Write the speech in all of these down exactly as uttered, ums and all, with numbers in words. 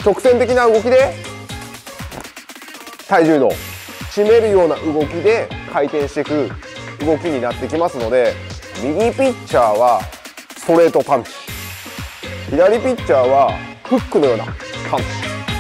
直線的な動きで体重移動、締めるような動きで回転していく動きになってきますので、右ピッチャーはストレートパンチ、左ピッチャーはフックのようなパンチ。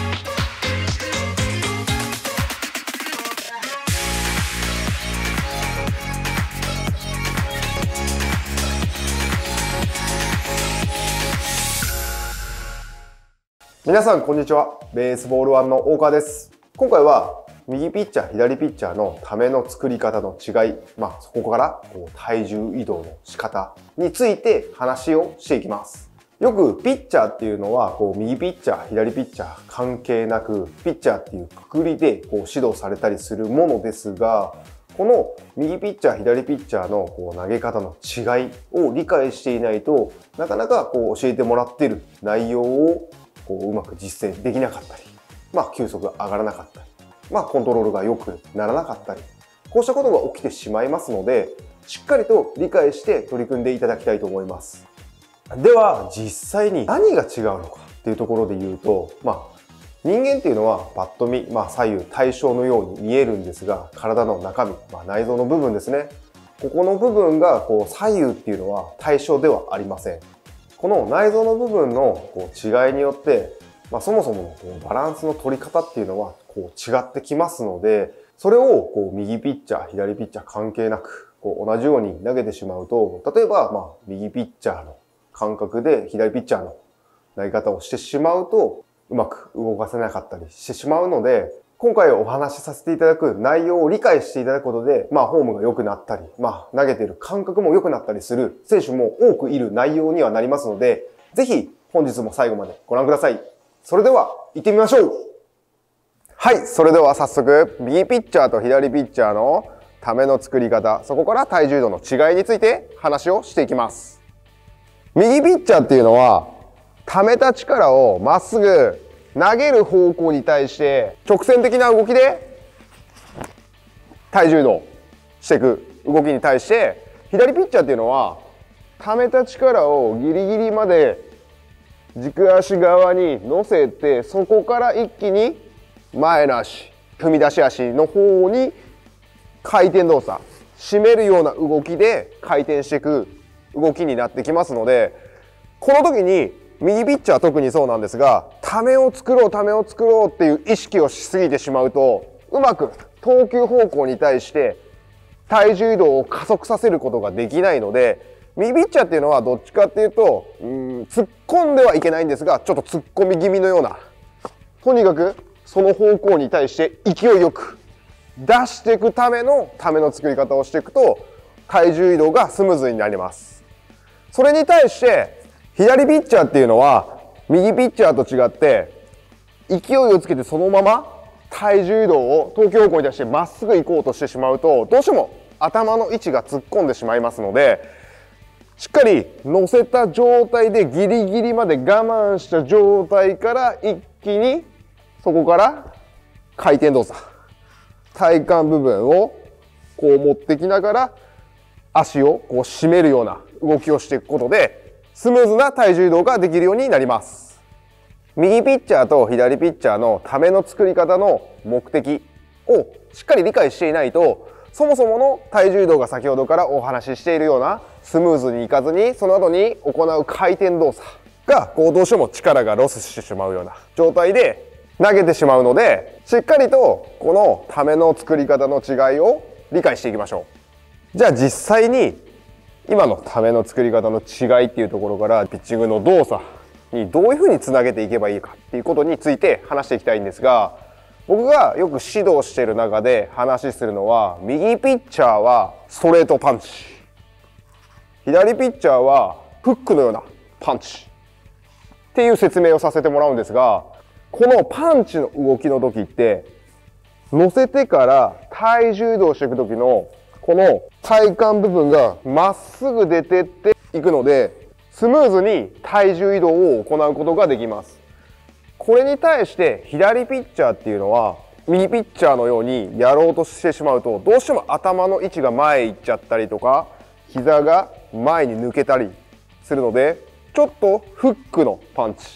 皆さんこんにちは。ベースボールワンの大川です。今回は右ピッチャー、左ピッチャーのための作り方の違い、まあそこからこう体重移動の仕方について話をしていきます。よくピッチャーっていうのはこう右ピッチャー、左ピッチャー関係なくピッチャーっていうくくりでこう指導されたりするものですが、この右ピッチャー、左ピッチャーのこう投げ方の違いを理解していないとなかなかこう教えてもらっている内容をこううまく実践できなかったり、まあ球速が上がらなかったり、まあコントロールが良くならなかったり、こうしたことが起きてしまいますので、しっかりと理解して取り組んでいただきたいと思います。では実際に何が違うのかっていうところで言うと、まあ人間っていうのはパッと見、まあ左右対称のように見えるんですが、体の中身、まあ内臓の部分ですね。ここの部分がこう左右っていうのは対称ではありません。この内臓の部分のこう違いによって、まあ、そもそものこうバランスの取り方っていうのはこう違ってきますので、それをこう右ピッチャー、左ピッチャー関係なくこう同じように投げてしまうと、例えばまあ右ピッチャーの感覚で左ピッチャーの投げ方をしてしまうとうまく動かせなかったりしてしまうので、今回お話しさせていただく内容を理解していただくことで、まあ、フォームが良くなったり、まあ、投げている感覚も良くなったりする選手も多くいる内容にはなりますので、ぜひ本日も最後までご覧ください。それでは行ってみましょう。はい、それでは早速、右ピッチャーと左ピッチャーのための作り方、そこから体重移動の違いについて話をしていきます。右ピッチャーっていうのは、溜めた力をまっすぐ投げる方向に対して直線的な動きで体重移動していく動きに対して、左ピッチャーっていうのは溜めた力をギリギリまで軸足側に乗せて、そこから一気に前の足、踏み出し足の方に回転動作、締めるような動きで回転していく動きになってきますので、この時に右ピッチャーは特にそうなんですが、ためを作ろうためを作ろうっていう意識をしすぎてしまうと、うまく投球方向に対して体重移動を加速させることができないので、右ピッチャーっていうのはどっちかっていうと、うーん突っ込んではいけないんですが、ちょっと突っ込み気味のような、とにかくその方向に対して勢いよく出していくためのための作り方をしていくと、体重移動がスムーズになります。それに対して左ピッチャーっていうのは右ピッチャーと違って勢いをつけてそのまま体重移動を投球方向に対してまっすぐ行こうとしてしまうと、どうしても頭の位置が突っ込んでしまいますので、しっかり乗せた状態でギリギリまで我慢した状態から一気にそこから回転動作、体幹部分をこう持ってきながら足をこう締めるような動きをしていくことで、スムーズな体重移動ができるようになります。右ピッチャーと左ピッチャーのための作り方の目的をしっかり理解していないと、そもそもの体重移動が先ほどからお話ししているようなスムーズにいかずに、その後に行う回転動作がこうどうしても力がロスしてしまうような状態で投げてしまうので、しっかりとこのための作り方の違いを理解していきましょう。じゃあ実際に今のための作り方の違いっていうところから、ピッチングの動作にどういうふうにつなげていけばいいかっていうことについて話していきたいんですが、僕がよく指導している中で話するのは、右ピッチャーはストレートパンチ、左ピッチャーはフックのようなパンチっていう説明をさせてもらうんですが、このパンチの動きの時って乗せてから体重移動していく時のこの体幹部分がまっすぐ出てっていくので、スムーズに体重移動を行うことができます。これに対して左ピッチャーっていうのは右ピッチャーのようにやろうとしてしまうと、どうしても頭の位置が前行っちゃったりとか、膝が前に抜けたりするので、ちょっとフックのパンチ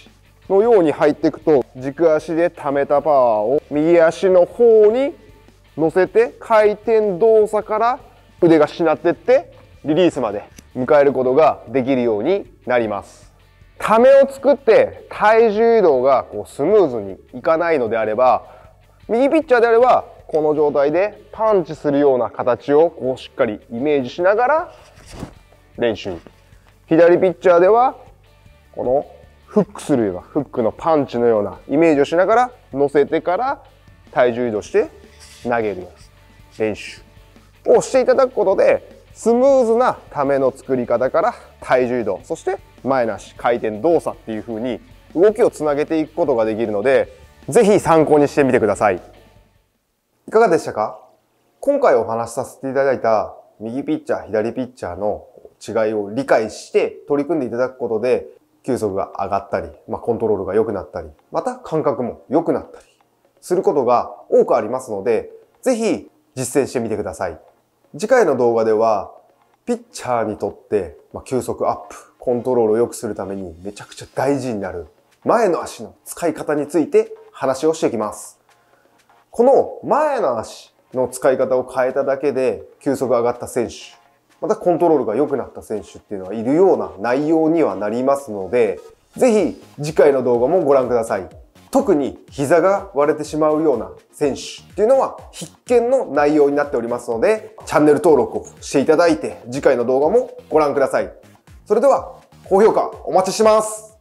のように入っていくと、軸足で溜めたパワーを右足の方に乗せて、回転動作から腕がしなっていってリリースまで迎えることができるようになります。ためを作って体重移動がこうスムーズにいかないのであれば、右ピッチャーであればこの状態でパンチするような形をこうしっかりイメージしながら練習。左ピッチャーではこのフックするような、フックのパンチのようなイメージをしながら乗せてから体重移動して投げるような練習をしていただくことで、スムーズなための作り方から体重移動、そして前の足回転動作っていう風に動きをつなげていくことができるので、ぜひ参考にしてみてください。いかがでしたか？今回お話しさせていただいた右ピッチャー、左ピッチャーの違いを理解して取り組んでいただくことで、球速が上がったり、まあ、コントロールが良くなったり、また感覚も良くなったりすることが多くありますので、ぜひ実践してみてください。次回の動画では、ピッチャーにとって、まあ、球速アップ、コントロールを良くするためにめちゃくちゃ大事になる前の足の使い方について話をしていきます。この前の足の使い方を変えただけで球速が上がった選手、またコントロールが良くなった選手っていうのはいるような内容にはなりますので、ぜひ次回の動画もご覧ください。特に膝が割れてしまうような選手っていうのは必見の内容になっておりますので、チャンネル登録をしていただいて次回の動画もご覧ください。それでは高評価お待ちしてます。